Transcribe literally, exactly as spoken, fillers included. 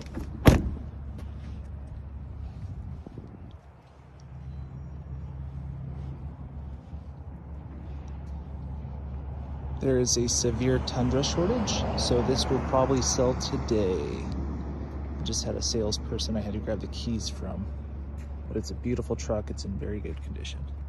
There is a severe Tundra shortage, so this will probably sell today. I just had a salesperson I had to grab the keys from, but it's a beautiful truck. It's in very good condition.